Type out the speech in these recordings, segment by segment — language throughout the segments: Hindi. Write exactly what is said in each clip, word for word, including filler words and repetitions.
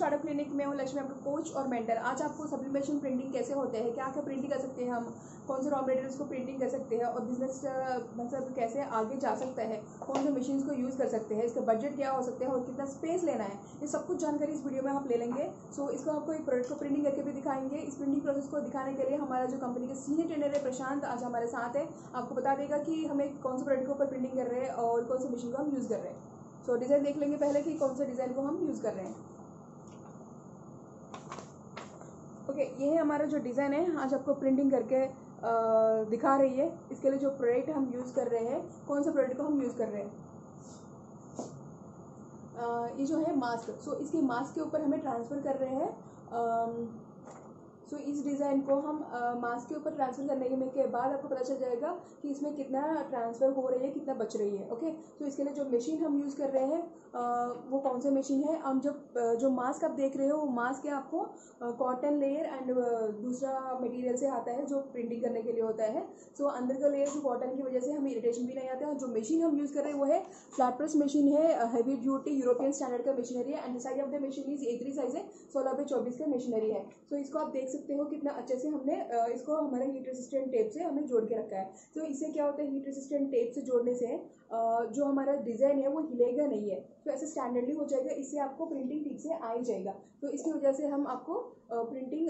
स्टार्टअप क्लिनिक में हूँ लक्ष्मी, आपका कोच और मेंटर। आज आपको सब्लिमेशन प्रिंटिंग कैसे होते हैं, क्या क्या प्रिंटिंग कर सकते हैं हम, कौन से रॉ मटेरियल्स को प्रिंटिंग कर सकते हैं और बिजनेस मतलब कैसे आगे जा सकता है, कौन से मशीन को यूज़ कर सकते हैं, इसका बजट क्या हो सकता है और कितना स्पेस लेना है, ये सब कुछ जानकारी इस वीडियो में आप ले लेंगे। सो इसको आपको एक प्रोडक्ट को प्रिंटिंग करके भी दिखाएंगे। इस प्रिंटिंग प्रोसेस को दिखाने के लिए हमारा जो कंपनी के सीनियर ट्रेनर है प्रशांत आज हमारे साथ है, आपको बता देगा कि हमें कौन से प्रोडक्ट के ऊपर प्रिंटिंग कर रहे हैं और कौन सी मशीन को हम यूज़ कर रहे हैं। सो so, डिज़ाइन देख लेंगे पहले कि कौन सा डिज़ाइन को हम यूज़ कर रहे हैं। ओके okay, ये है हमारा जो डिज़ाइन है, आज आपको प्रिंटिंग करके आ, दिखा रही है। इसके लिए जो प्रोडक्ट हम यूज़ कर रहे हैं, कौन सा प्रोडक्ट को हम यूज़ कर रहे हैं, आ, ये जो है मास्क। सो so, इसके मास्क के ऊपर हमें ट्रांसफ़र कर रहे हैं। सो so, इस डिज़ाइन को हम मास्क के ऊपर ट्रांसफ़र करने के बाद आपको पता चल जाएगा कि इसमें कितना ट्रांसफ़र हो रही है, कितना बच रही है। ओके, तो इसके लिए जो मशीन हम यूज़ कर रहे हैं आ, वो कौन सा मशीन है। हम जब जो मास्क आप देख रहे हो वो मास्क है आपको कॉटन लेयर एंड दूसरा मटेरियल से आता है जो प्रिंटिंग करने के लिए होता है। सो so, अंदर का लेयर जो कॉटन की वजह से हमें इरिटेशन भी नहीं आता है। जो मशीन हम यूज़ कर रहे हैं वो है फ्लैट प्रेस मशीन है, हैवी ड्यूटी यूरोपियन स्टैंडर्ड का मशीनरी है and size of the machine is a three size है, सोलह बाई चौबीस का मशीनरी है। सो so, इसको आप देख सकते हो कितना अच्छे से हमने इसको हमारे हीट रेसिस्टेंट टेप से हमने जोड़ के रखा है। तो so, इससे क्या होता है, हीट रेसिस्टेंट टेप से जोड़ने से जो हमारा डिज़ाइन है वो हिलेगा नहीं है, तो ऐसे स्टैंडर्डली हो जाएगा। इससे आपको प्रिंटिंग ठीक से आ ही जाएगा। तो इसकी वजह से हम आपको प्रिंटिंग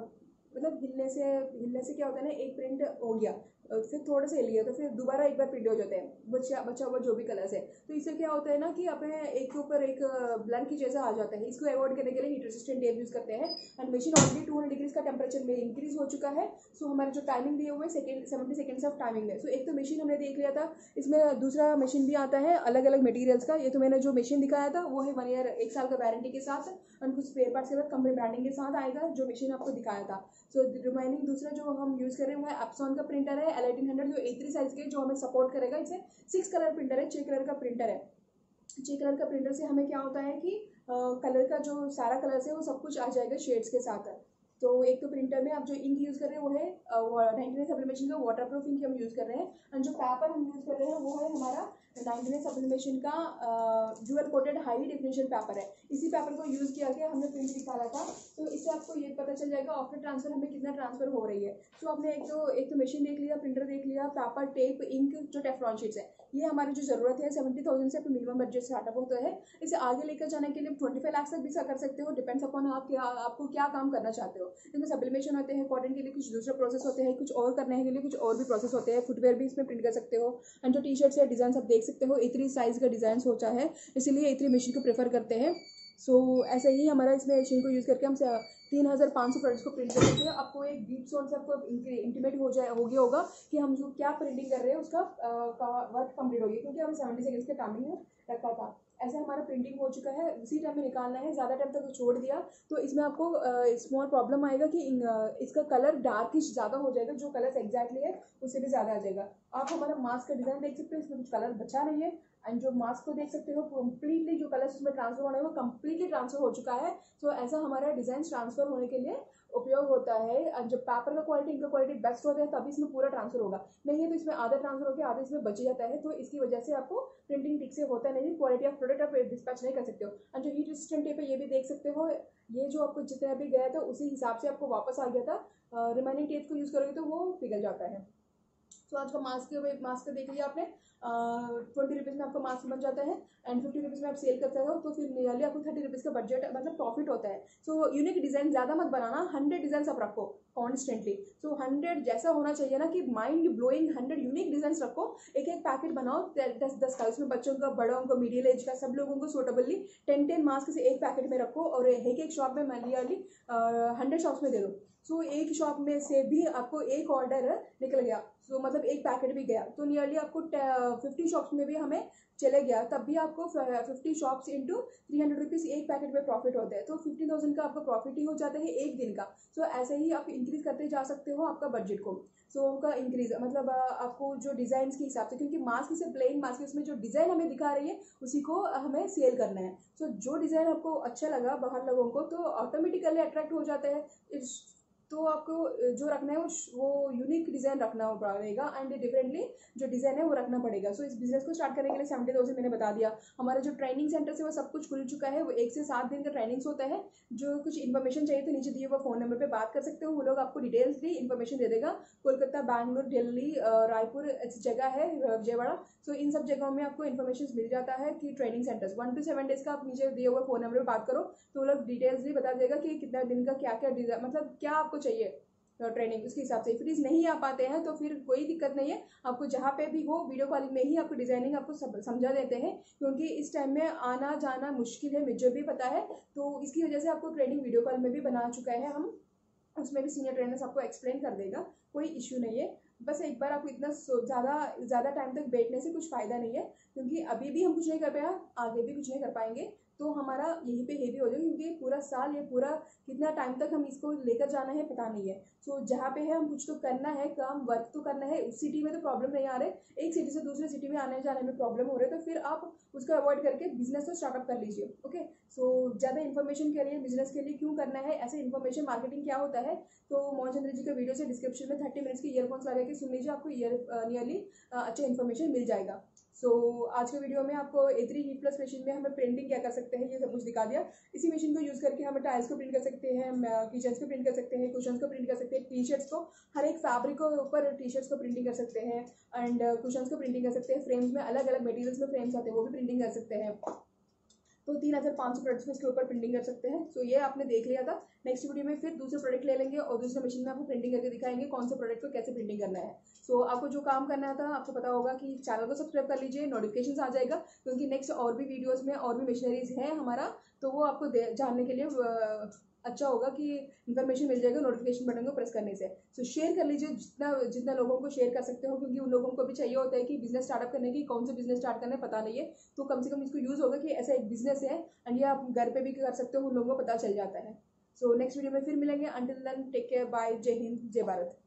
मतलब हिलने से हिलने से क्या होता है ना, एक प्रिंट हो गया फिर थोड़ा सा हिल गया तो फिर दोबारा एक बार प्रिंट हो जाते हैं बचा बचा हुआ जो भी कलर्स है। तो इससे क्या होता है ना कि अपने एक के ऊपर एक ब्लैंक की जैसा आ जाता है। इसको अवॉइड करने के लिए हीट रेसिस्टेंट टेप यूज़ करते हैं and machine already two hundred degrees का टेम्परेचर में इंक्रीज हो चुका है। सो हमारे जो टाइमिंग दिए हुए second seventy seconds of timing में। सो एक तो मशीन हमने देख लिया था, इसमें दूसरा मशीन भी आता है अलग अलग मटीरियल्स का। ये तो मैंने जो मशीन दिखाया था वो है वन ईयर एक साल का वारंटी के साथ एंड कुछ स्पेयर पार्ट्स के साथ कंपनी ब्रांडिंग के साथ आएगा जो मशीन आपको दिखाया था। सो रिमाइनिंग दूसरा जो हम यूज़ कर रहे हैं वो है एप्सॉन का प्रिंटर है एल एटीन हंड्रेड, जो ए थ्री साइज के जो हमें सपोर्ट करेगा। इसे सिक्स कलर प्रिंटर है, छः कलर का प्रिंटर है। छः कलर का प्रिंटर से हमें क्या होता है कि कलर का जो सारा कलर्स है वो सब कुछ आ जाएगा शेड्स के साथ। तो एक तो प्रिंटर में आप जो इंक यूज़ कर रहे हैं वो है नाइनटी नाइन सब्लिमेशन का वाटर प्रूफ इंक हम यूज़ कर रहे हैं एंड जो पेपर हम यूज़ कर रहे हैं वो है हमारा नाइनटी नाइन सब्लिमेशन का dual coated high definition paper है। इसी पेपर को यूज़ किया गया, हमने प्रिंट निकाला था। तो इससे आपको ये पता चल जाएगा आफ्टर ट्रांसफर हमें कितना ट्रांसफर हो रही है। तो आपने एक तो एक तो मशीन देख लिया, प्रिंटर देख लिया, पेपर, टेप, इंक, जो टेफ्लॉन शीट्स है, ये हमारी जो ज़रूरत है। सेवेंटी थाउजेंड से मिनिमम बजट स्टार्टअप होता है। इसे आगे लेकर जाने के लिए ट्वेंटी फाइव लाख तक भी कर सकते हो, डिपेंड्स अपॉन आप क्या आपको क्या काम करना चाहते हो। इसमें सब्लिमेशन होते हैं, कॉटन के लिए कुछ दूसरा प्रोसेस होते हैं, कुछ और करने के लिए कुछ और भी प्रोसेस होते हैं। फुटवेयर भी इसमें प्रिंट कर सकते हो एंड जो टी शर्ट्स या डिज़ाइन आप देख सकते हो ए थ्री साइज़ का डिज़ाइन सोचा है, इसीलिए ए थ्री मशीन को प्रेफर करते हैं। सो so, ऐसे ही हमारा इसमें मशीन को यूज़ करके हम तीन हज़ार पाँच सौ प्रोडक्ट्स को प्रिंट कर सकते हैं। आपको एक डीप सोन से आपको इंटीमेट हो जाए हो गया होगा कि हम जो क्या प्रिंटिंग कर रहे हैं उसका वर्क कंप्लीट हो गया, क्योंकि हम सेवेंटी सेकेंड्स के टाइमिंग में रखा था। ऐसा हमारा प्रिंटिंग हो चुका है, उसी टाइम में निकालना है। ज़्यादा टाइम तक छोड़ दिया तो इसमें आपको स्मॉल प्रॉब्लम आएगा कि इसका कलर डार्किश ज़्यादा हो जाएगा, जो कलर एग्जैक्टली है उससे भी ज़्यादा आ जाएगा। आप हमारा मास्क का डिज़ाइन देख सकते हो, इसमें कुछ कलर बचा नहीं है एंड जो मास्क को देख सकते हो कम्प्लीटली जो कलर्स उसमें ट्रांसफर होने वो कम्प्लीटली ट्रांसफर हो चुका है। सो so, ऐसा हमारा डिज़ाइन ट्रांसफर होने के लिए उपयोग होता है। जब पेपर का क्वालिटी इनका क्वालिटी बेस्ट होता है तभी इसमें पूरा ट्रांसफर होगा, नहीं है तो इसमें आधा ट्रांसफर होकर आधा इसमें बच जाता है। तो इसकी वजह से आपको प्रिंटिंग ठीक से होता नहीं, क्वालिटी ऑफ प्रोडक्ट आप डिस्पैच नहीं कर सकते हो। एंड जो हीट रेसिस्टेंट टेप है ये भी देख सकते हो, ये जो आपको जितना भी गया था उसी हिसाब से आपको वापस आ गया था। रिमाइनिंग टेप को यूज़ करोगे तो वो पिघल जाता है। तो आज का मास्क के मास्क देख लिया आपने, ट्वेंटी रुपीज़ में आपका मास्क बन जाता है एंड फिफ्टी रुपीज़ में आप सेल करते हो तो फिर नियरली आपको थर्टी रुपीज़ का बजट मतलब प्रॉफिट होता है। सो यूनिक डिज़ाइन ज़्यादा मत बनाना, हंड्रेड डिज़ाइन आप रखो कॉन्स्टेंटली। सो हंड्रेड जैसा होना चाहिए ना कि mind blowing hundred unique design रखो। एक एक पैकेट बनाओ दस दस का, उसमें बच्चों का, बड़ों को, मीडियल एज का, सब लोगों को सूटेबली टेन टेन मास्क से एक पैकेट में रखो और एक एक शॉप में नियरली हंड्रेड शॉप्स में दे दो। सो so, एक शॉप में से भी आपको एक ऑर्डर निकल गया, सो so, मतलब एक पैकेट भी गया तो नियरली आपको फिफ्टी शॉप्स में भी हमें चले गया, तब भी आपको fifty shops into three hundred rupees एक पैकेट में प्रॉफिट होता है। तो फिफ्टी थाउजेंड का आपका प्रॉफिट ही हो जाता है एक दिन का। सो so, ऐसे ही आप इंक्रीज करते जा सकते हो आपका बजट को। सो so, का इंक्रीज मतलब आपको जो डिज़ाइन के हिसाब से, क्योंकि मास्क से प्लेन मास्क उसमें जो डिज़ाइन हमें दिखा रही है उसी को हमें सेल करना है। सो so, जो डिज़ाइन आपको अच्छा लगा बाहर लोगों को तो ऑटोमेटिकली अट्रैक्ट हो जाता है। तो आपको जो रखना है वो वो यूनिक डिज़ाइन रखना पड़ेगा एंड डिफरेंटली जो डिज़ाइन है वो रखना पड़ेगा। सो so, इस बिजनेस को स्टार्ट करने के लिए सेवेंटी थाउजेंड मैंने बता दिया। हमारा जो ट्रेनिंग सेंटर से वो सब कुछ खुल चुका है। वो एक से सात दिन का ट्रेनिंग्स होता है। जो कुछ इन्फॉर्मेशन चाहिए तो नीचे दिए हुए फोन नंबर पे बात कर सकते हो, वो लोग आपको डिटेल्स भी इन्फॉर्मेशन दे देगा। कोलकाता, बैंगलोर, दिल्ली, रायपुर ऐसी जगह है, विजयवाड़ा। सो इन सब जगहों में आपको इन्फॉर्मेशन मिल जाता है कि training centres one two seven days का आप नीचे दिए हुए फोन नंबर पे बात करो तो वो लोग डिटेल्स भी बता देगा कि कितना दिन का क्या क्या डिजाइन, मतलब क्या आपको चाहिए ट्रेनिंग, उसके हिसाब से। इफ नहीं आ पाते हैं तो फिर कोई दिक्कत नहीं है, आपको जहाँ पे भी हो वीडियो कॉलिंग में ही आपको डिजाइनिंग आपको समझा देते हैं, क्योंकि इस टाइम में आना जाना मुश्किल है, मुझे भी पता है। तो इसकी वजह से आपको ट्रेनिंग वीडियो कॉल में भी बना चुका है हम, उसमें भी सीनियर ट्रेनर्स आपको एक्सप्लेन कर देगा, कोई इश्यू नहीं है। बस एक बार आपको इतना ज़्यादा ज़्यादा टाइम तक बैठने से कुछ फ़ायदा नहीं है, क्योंकि अभी भी हम कुछ नहीं कर पाए, आगे भी कुछ नहीं कर पाएंगे। तो हमारा यहीं पे हेवी हो जाएगा, क्योंकि पूरा साल ये पूरा कितना टाइम तक हम इसको लेकर जाना है पता नहीं है। सो so, जहाँ पे है हम कुछ तो करना है, काम वर्क तो करना है। उस सिटी में तो प्रॉब्लम नहीं आ रहे, एक सिटी से दूसरे सिटी में आने जाने में प्रॉब्लम हो रहे, तो फिर आप उसको अवॉइड करके बिजनेस को स्टार्टअप कर लीजिए। ओके, सो ज़्यादा इन्फॉर्मेशन के लिए, बिजनेस के लिए क्यों करना है, ऐसे इन्फॉर्मेशन मार्केटिंग क्या होता है, तो मोहन चंद्र जी का वीडियो से डिस्क्रिप्शन में थर्टी मिनट्स के ईयरफोन्स लगा के सुन लीजिए, आपको ईयर नियरली अच्छा इन्फॉर्मेशन मिल जाएगा। सो so, आज के वीडियो में आपको A three heat plus machine में हमें प्रिंटिंग क्या कर सकते हैं ये सब कुछ दिखा दिया। इसी मशीन को यूज़ करके हम टाइल्स को प्रिंट कर सकते हैं, किचन्स को प्रिंट कर सकते हैं, कुशन्स को प्रिंट कर सकते हैं, टी शर्ट्स को, हर एक फैब्रिक के ऊपर टी शर्ट्स को प्रिंटिंग कर सकते हैं, एंड कुशन्स को प्रिंटिंग कर सकते हैं। फ्रेम्स में अलग अलग मटेरियल्स में फ्रेम्स आते हैं, वो भी प्रिंटिंग कर सकते हैं। तो तीन हज़ार पाँच सौ प्रोडक्ट्स में इसके ऊपर प्रिंटिंग कर सकते हैं। सो so, ये आपने देख लिया था। नेक्स्ट वीडियो में फिर दूसरे प्रोडक्ट ले लेंगे और दूसरे मशीन में आपको प्रिंटिंग करके दिखाएंगे कौन से प्रोडक्ट को कैसे प्रिंटिंग करना है। सो so, आपको जो काम करना था, आपको पता होगा कि चैनल को सब्सक्राइब कर लीजिए, नोटिफिकेशन आ जाएगा, क्योंकि नेक्स्ट और भी वीडियोज़ में और भी मशीनरीज है हमारा, तो वो आपको जानने के लिए अच्छा होगा कि इन्फॉर्मेशन मिल जाएगा नोटिफिकेशन बटन को प्रेस करने से। सो so, शेयर कर लीजिए जितना जितना लोगों को शेयर कर सकते हो, क्योंकि उन लोगों को भी चाहिए होता है कि बिजनेस स्टार्टअप करने की, कौन से बिजनेस स्टार्ट करना है पता नहीं है, तो कम से कम इसको यूज़ होगा कि ऐसा एक बिजनेस है एंड ये आप घर पे भी कर सकते हो, उन लोगों को पता चल जाता है। सो नेक्स्ट वीडियो में फिर मिलेंगे। Until then take care, bye, जय हिंद, जय भारत।